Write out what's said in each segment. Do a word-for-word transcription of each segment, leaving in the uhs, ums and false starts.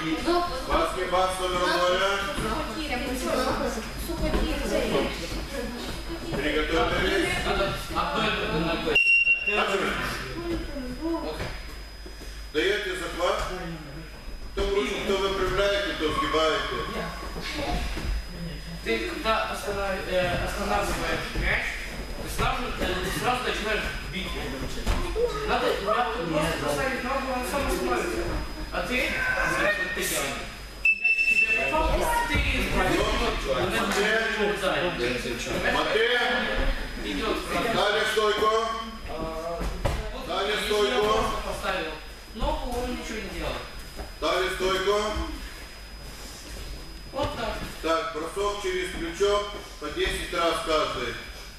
Баскетбол номер приготовились. Даете захват. Кто руку, кто выпрямляете, то сгибаете. Ты когда останавливаешь мяч, ты сразу, ты сразу начинаешь бить. Надо просто поставить ногу, он сам остановится. А ты, знаешь, как ты делаешь. Матвей, дали стойку. Дали стойку. Поставил ногу, он ничего не делал. Дали стойку. Вот так. Так, бросок через плечо по десять раз каждый.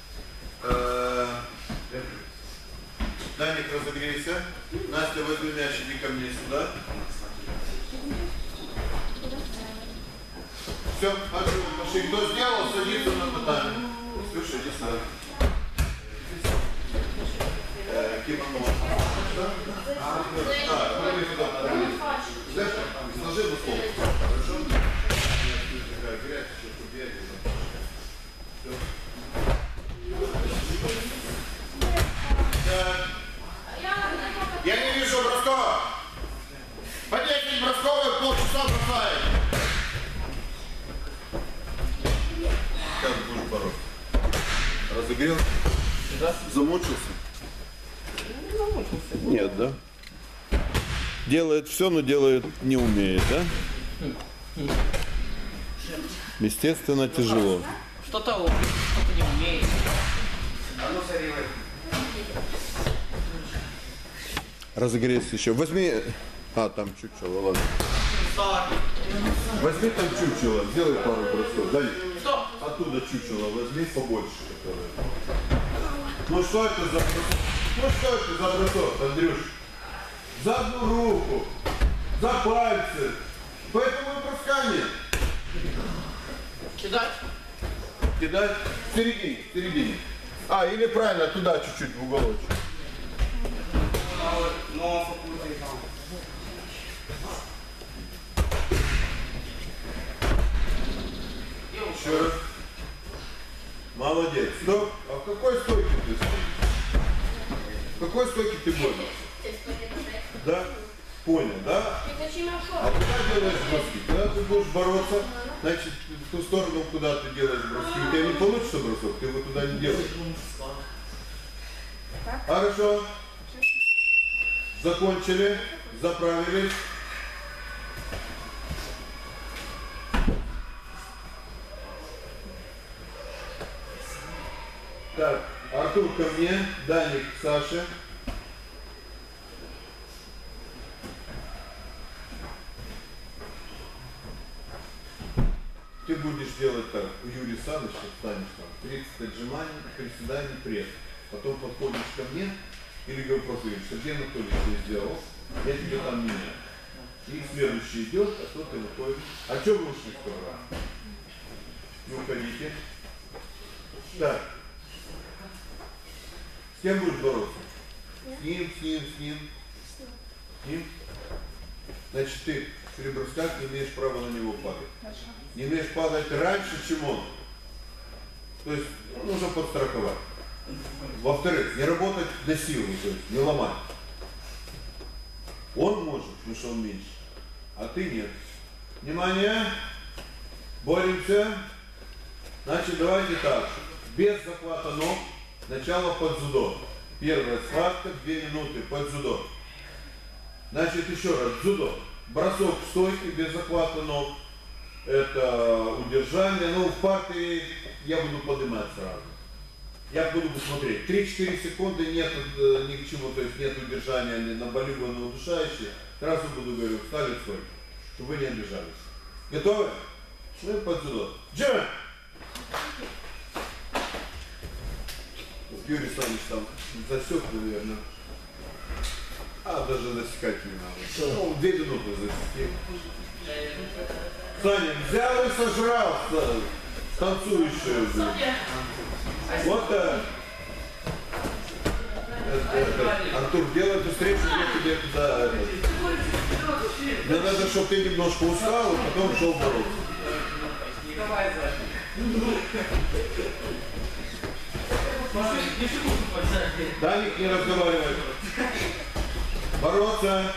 Даник, разогрейся. Настя, возьми мяч, иди ко мне сюда. Все, пошли. Кто сделал, садится на татами. Слушай, иди сюда. Кимоно. А, смотри сюда. Знаешь, сложи в условно. Хорошо? Такая грязь, еще побегай. Все. Я не вижу бросков. По десять бросков и полчаса бросает. Как будешь бороться? Разогрел? Да. Замучился? Не замучился. Нет, да? Делает все, но делает не умеет, да? Естественно, тяжело. Что-то что-то не умеет. Разогрейся еще. Возьми... А, там чучело, ладно. Возьми там чучело, сделай пару бросков. Дай. Оттуда чучело возьми побольше. Которое. Ну что это за бросок? Ну что это за бросок, Андрюш? За одну руку, за пальцы. Поэтому и броска нет. Кидать? Кидать? В середине, в середине. А, или правильно, туда чуть-чуть в уголочек. Но факультет там. Еще раз. Молодец. Стоп. А в какой стойке ты стоишь? В какой стойке ты борешься? Да? Понял, да? А куда делаешь броски? Когда ты будешь бороться, значит, в ту сторону, куда ты делаешь броски. У тебя не получится бросок, ты его туда не делаешь. Хорошо. Закончили. Заправились. Так, Артур ко мне, Даник к Саше. Ты будешь делать так, у Юрия Саныча встанешь там, тридцать отжиманий, приседаний, пресс. Потом подходишь ко мне, или говорю просто, Сергей Анатольевич ты сделал, я тебе там меняю. И следующий идешь, а кто ты выходишь. А что вы ушли в раз? Не уходите. Так. С кем будешь бороться? С ним, с ним, с ним. С ним. Значит, ты при бросках не имеешь права на него падать. Не имеешь падать раньше, чем он. То есть нужно подстраховать. Во-вторых, не работать на силу, то есть не ломать. Он может, потому что он меньше, а ты нет. Внимание! Боремся. Значит, давайте так. Без захвата ног. Начало под дзюдо. Первая схватка, две минуты под дзюдо. Значит, еще раз, дзюдо. Бросок в стойке без захвата ног. Это удержание. Ну, в партии я буду поднимать сразу. Я буду смотреть. три-четыре секунды нет ни к чему, то есть нет удержания ни на болевое, на удушающее. Сразу буду говорить, встали в стойку, чтобы вы не обижались. Готовы? Ну и под дзюдо. Джем! Юрий Саныч там засек, наверное. А, даже засекать не надо. Ну, две минуты засеки. Саня, взял и сожрал танцующую. Вот так. Это, это. Артур, делай эту встречу, я тебе туда. Это. Мне надо Надо, чтобы ты немножко устал, и потом шел бороться. Давай, Зайчик. Даник, не разговаривай. Бороться.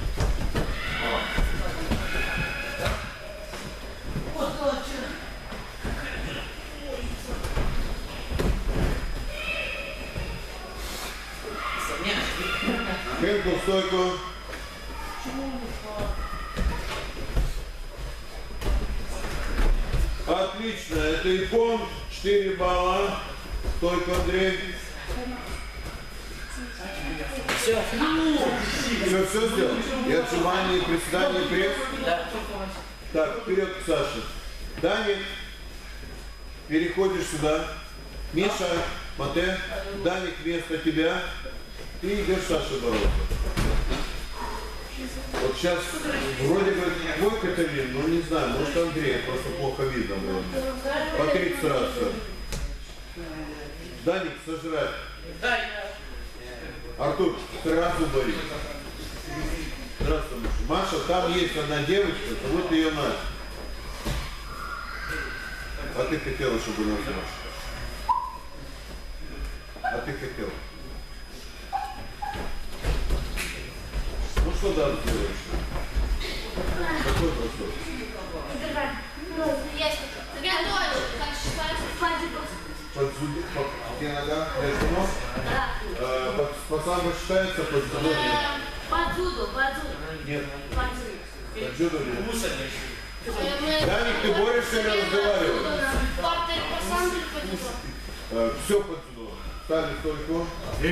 Хенку в стойку. Отлично, это икон, четыре балла. Стойка, Андрей. Все. Все, все сделал? И отжимание, и приседание, и пресс? Да. Так, вперед к Саше. Даник, переходишь сюда. Миша, Мате, Даник вместо тебя. Ты идешь Саша бороться. Вот сейчас вроде бы твой Каталин, но не знаю, может Андрей, просто плохо видно было. По тридцать раз. Даник, сожрать. Да, я. Артур, сразу бори. Здравствуй, Маша. Маша, там есть одна девочка, зовут ее Настя. А ты хотела, чтобы она была? А ты хотела? Ну что там делаешь? Какой бросок? Подзуди, по, где нога? Между ног? Да. Э, под, по самбо считается под дзюдо? Под дзюдо, под дзюдо. Нет. Под дзюдо. Под дзюдо нет. Даник, ты борешься или разговариваешь? По самбо или под дзюдо? Э, все под дзюдо. Ставим стойку.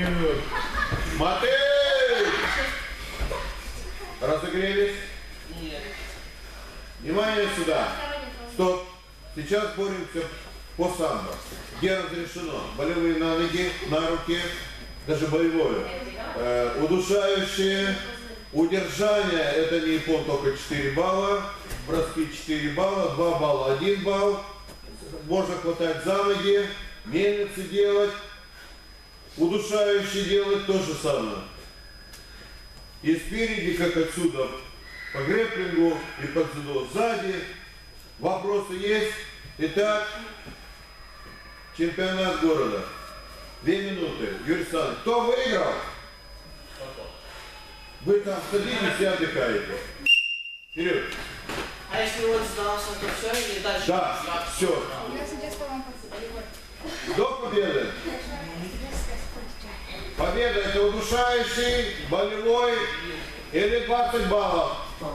Матей! Разогрелись? Нет. Внимание сюда. Стоп. Сейчас боремся по самбо. Где разрешено? Болевые на ноги, на руки, даже болевое. Э, удушающие, удержание, это не япон, только четыре балла. Броски четыре балла, два балла, один балл. Можно хватать за ноги, мельницы делать. Удушающие делать то же самое. И спереди, как отсюда, по грэпплингу и по дзюдо. Сзади вопросы есть. Итак, чемпионат города. Две минуты. Юрий Александрович, кто выиграл? Вы там садитесь и отдыхаете. Вперед. А если вот сдался, то все или дальше? Да, все. До победы. Победа это удушающий, болевой или двадцать баллов.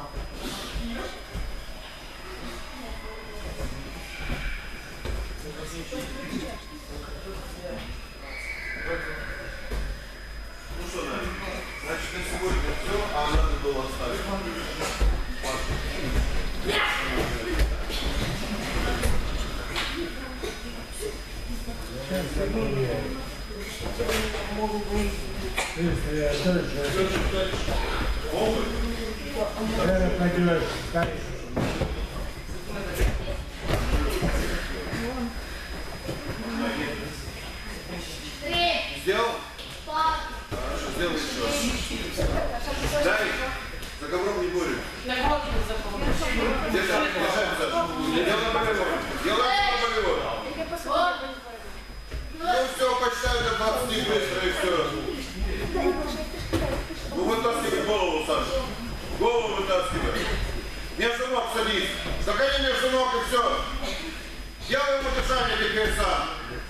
Ну что, Надя, значит на сегодня все, а надо было оставить. Сделал? Хорошо, сделай еще. Дай, за ковром не борем. Награды за помощью. Держаем, держаем, Саша. Делаем болевой. Делаем болевой. Ну все, почитаю до двадцати быстро и все. Ну вытаскивай голову, Саша. Голову вытаскивай. Между ног садись. Заходи между ног и все. Делаем удержание теперь сам.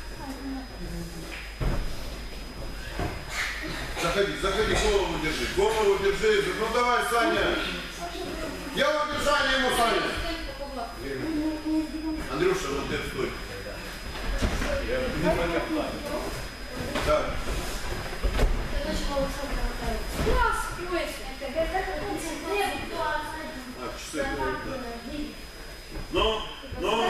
Заходи, заходи, голову держи. Голову держи. Ну давай, Саня. Делай удержание ему, Саня. Андрюша, вот ты стой. Так. А, часы это, да. Ну, ну.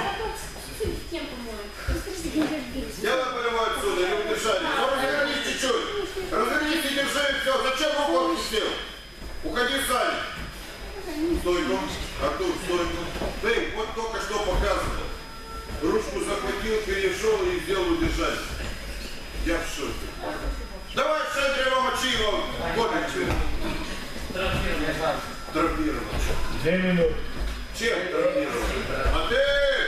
Делай болевой отсюда, или удержание. Ну, развернись чуть-чуть. Развернись и держи, все. Зачем руку отпустил? Уходи, Саня. Стойку. Артур, стойку. Ты, вот только что показано. Ручку захватил, перешел и сделал удержание. Я в шоке. Давай в центре его мочи его. Копик. травмирован? Две минуты. Чем травмирован? Матвей!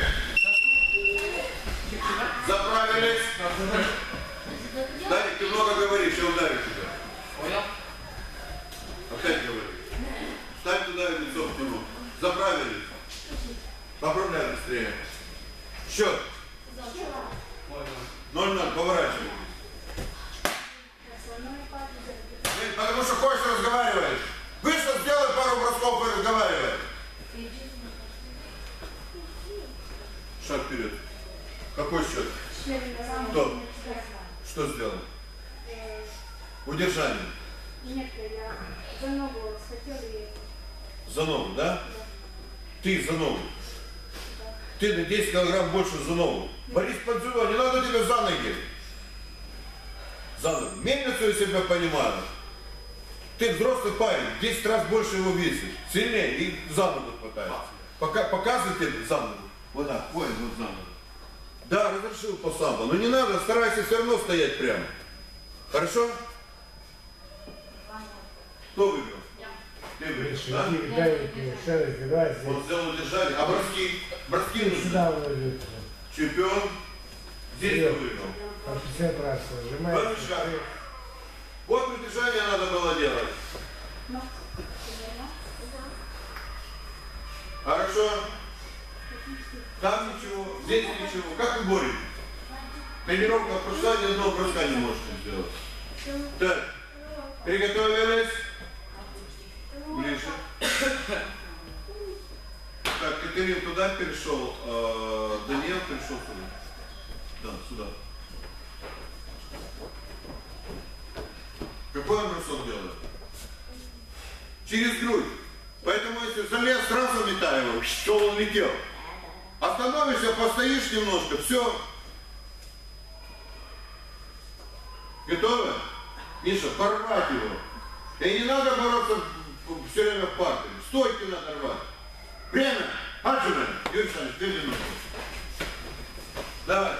Заправились. Дарик, ты много говоришь, я ударю тебя. Понял? Опять говори. Встань туда и лицо в тяну. Заправились. Поправляй быстрее. Счет. Ноль-ноль, поворачивай. Потому что хочешь, разговариваешь. Вышел, сделай пару бросков и разговаривай. Шаг вперед. Какой счет? Кто? Что сделал? Удержание. Нет, я за ногу схватила и... За ногу, да? Ты за ногу. Ты на десять килограмм больше за ногу. Борис Подзюва, не надо тебя за ноги. За ноги. Мельницу я себя понимаю. Ты взрослый парень, десять раз больше его весишь. Сильнее и за ногу хватает. Пока, показывай тебе за ногу. Вот так, понял, вот за ногу. Да, разрешил по самбо. Но не надо, старайся все равно стоять прямо. Хорошо? Кто выиграл? Ты выиграл, да? Дай шерик, давай здесь. Он сделал удержание. А броски? Броски нужны. Сюда вложить. Чемпион. Здесь ты выиграл. По шестьдесят раз Два нажимай. мешка. Вот удержание надо было делать. Хорошо? Там ничего, здесь ничего. Как вы боретесь? Тренировка прошла, ни одного броска не можете сделать. Так, приготовились. Ближе. Так, Катерин туда перешел, э, Даниил перешел сюда. Да, сюда. Какой он бросок делает? Через грудь. Поэтому если залез, сразу метай его, что он летел. Остановишься, постоишь немножко, все. Готовы? Миша, порвать его. И не надо бороться все время в партере. Стойки надо рвать. Время. Аджимен. Юрий Александрович, две минуты. Давай.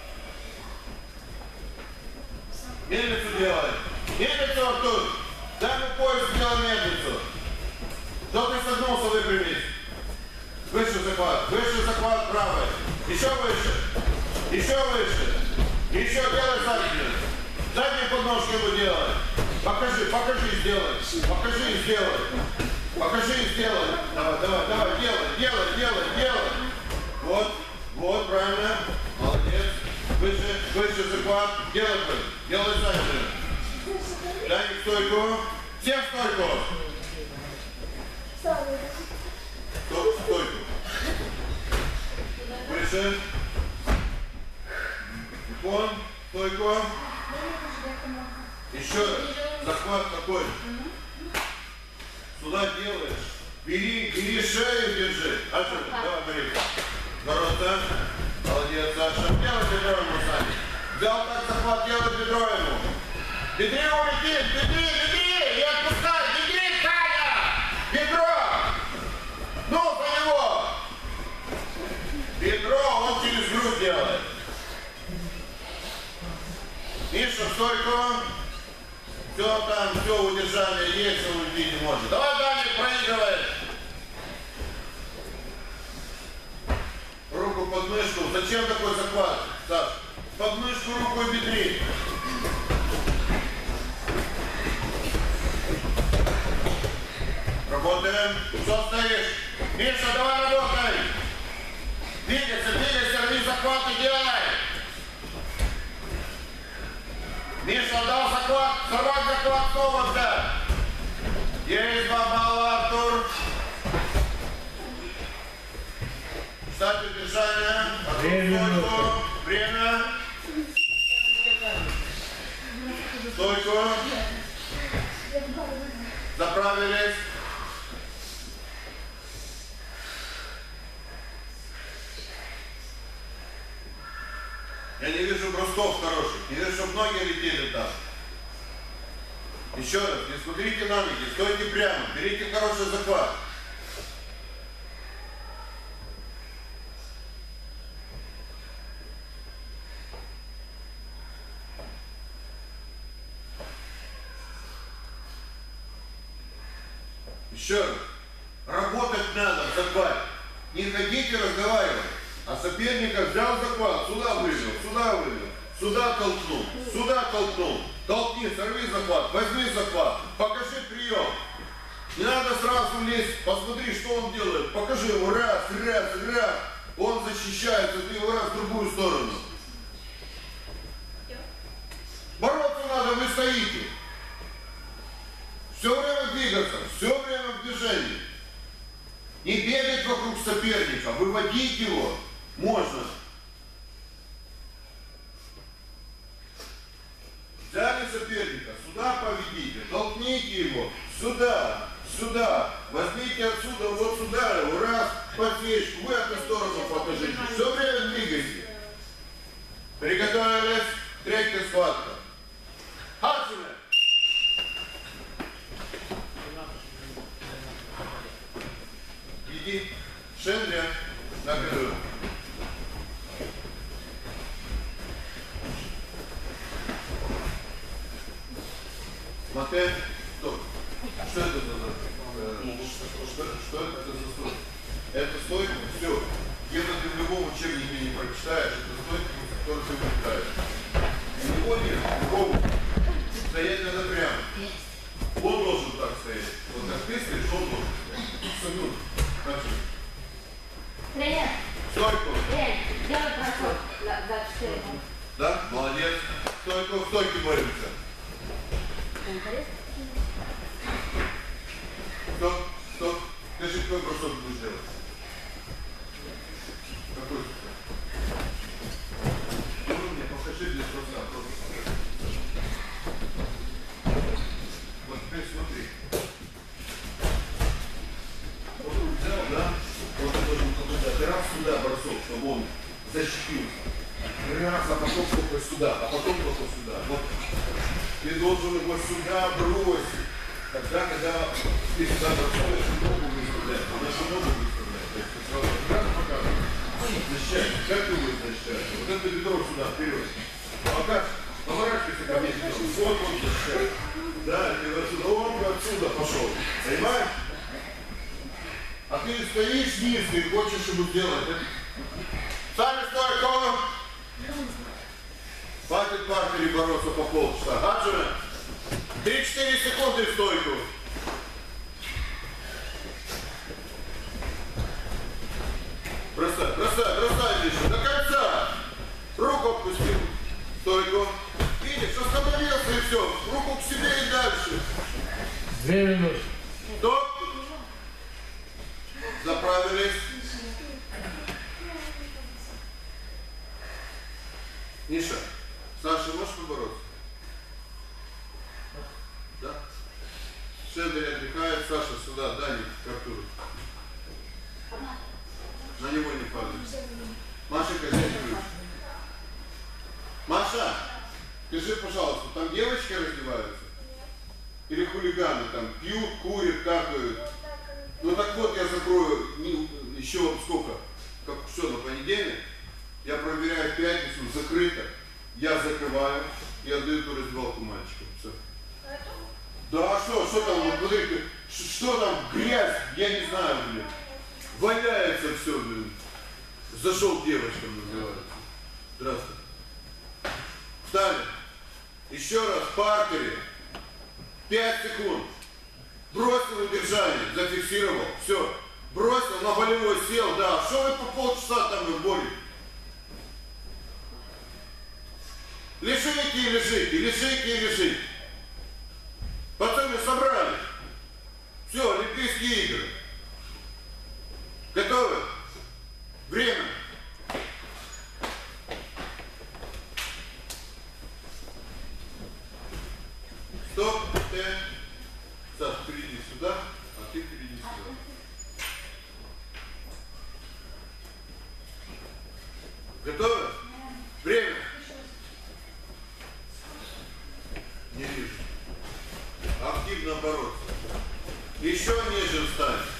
Мельницу делай. Мельницу, Артур. Дай ему пояс, сделай мельницу. Что ты согнулся, выпрямись. Выше захват. Выше захват правой. Еще выше. Еще выше. Еще делай заднюю. Заднюю подножку ему делай. Покажи, покажи, сделай. Покажи и сделай. Покажи и сделай. Давай, давай, давай, делай, делай, делай, делай. Вот, вот, правильно. Молодец. Выше, выше захват. Делай, делай заднюю. Дай мне стойку. Всем стойку. Стоп, стойку. Выше. Вон, стойку. Еще раз. Захват такой. Сюда делаешь. Бери, бери шею, держи. А что ты? Давай, бери. Ворота. Молодец, Саша. Делай бедро ему, Саня. Взял так захват, делай бедро ему. Бедри улетит, бедри, бедри, не отпускай, бедри, Таня! Бедро! Ну, за него! Бедро он через грудь делает. Миша, стойку. Все там, все удержание есть, он уйти не может. Давай, Даня, проигрывай. Руку под мышку. Зачем такой захват, Саш? Под мышку, руку и бедри. Работаем. Что стоишь? Миша, давай работай. Двигайся, двигайся, рви захват и делай. Миша дал захват, сорвать захват снова взять. Есть два балла, Артур. Кстати, удержание. Стойку. Время. Стойку. Заправились. Я не вижу бросков хороших, не вижу, чтобы ноги летели там. Еще раз, не смотрите на ноги, стойте прямо, берите хороший захват. Еще раз. Работать надо, захват. Не ходите разговаривать. А соперника взял захват, сюда вывел, сюда вывел, сюда толкнул, сюда толкнул. Толкни, сорви захват, возьми захват, покажи прием. Не надо сразу лезть, посмотри, что он делает. Покажи ему раз, раз, раз. Он защищается, ты его раз в другую сторону. Бороться надо, вы стоите. Все время двигаться, все время в движении. Не бегать вокруг соперника, выводить его можно. Взяли соперника, сюда поведите, толкните его, сюда, сюда, возьмите отсюда, вот сюда, его, раз, подсечку, в эту сторону покажите. Все время двигайте. Приготовились, третья схватка. Хацуне! Иди, Шендря, на перерыв. Матэ, стоп. Что это за э, что, что это за стойка? Это стойка, все. Где-то ты в любом учебнике не прочитаешь, это стойка, которую ты выбираешь. Его нет, другого. Стоять надо прямо. Он должен так стоять. Вот как ты стоишь, он должен стоять. Начали. Тренер, Стойку. тренер, делай бросок за за четыре. Да? Молодец. Стойку, в стойке боремся. Стоп, стоп. Скажи, какой бросок будешь делать? Какой? Ну, мне покажи без броска. Вот теперь смотри. Вот он взял, да? Вот он должен туда. Ты раз сюда бросок, чтобы он защитился. Раз, а потом только сюда, а потом только сюда. Вот. Ты должен его сюда бросить. Тогда, когда ты сюда бросаешь, ногу выставляешь, а нашу ногу выставляешь. То есть ты сразу раз показываешь. Защищаешь. Как ты будешь защищать? Вот это бедро сюда, вперед. Пока поворачивайся ко мне. Вот он защищает. Да, ты отсюда, он отсюда пошел. Понимаешь? А ты стоишь низко и хочешь ему сделать. Сами стойку! Хватит в партере бороться по полчаса. Хаджина, три-четыре секунды в стойку. Бросай, бросай, бросай еще. До конца. Руку отпустил. Стойку. Видишь, остановился и все. Руку к себе и дальше. Две минуты. Стоп. Заправились. Миша, Саша, можешь побороться? Да? Шендер отдыхает, Саша сюда, Дани, к Артуру. На него не падает. Маша, хозяйка ключ. Маша, скажи, пожалуйста, там девочки раздеваются? Или хулиганы там пьют, курят, какают? Ну так вот, я закрою еще вот сколько? Как все, на понедельник? Я проверяю пятницу, закрыто. Я закрываю и отдаю эту раздевалку мальчикам. Все. Да, а что, что там, вот, смотрите, что там, грязь, я не знаю, блин. Валяется все, блин. Зашел девочкам, называется. Здравствуйте. Встали. Еще раз, в партере. Пять секунд. Бросил удержание, зафиксировал. Все. Бросил, на болевой сел, да. Что вы по полчаса там в боли? Лежите и лежите, лежите и лежите. Пацаны собрали. Все, Олимпийские игры. Готовы? Время. Стоп, ты. Саш, перейди сюда, а ты перейди сюда. Готовы? Время. Не вижу. Активно бороться. Еще ниже встать.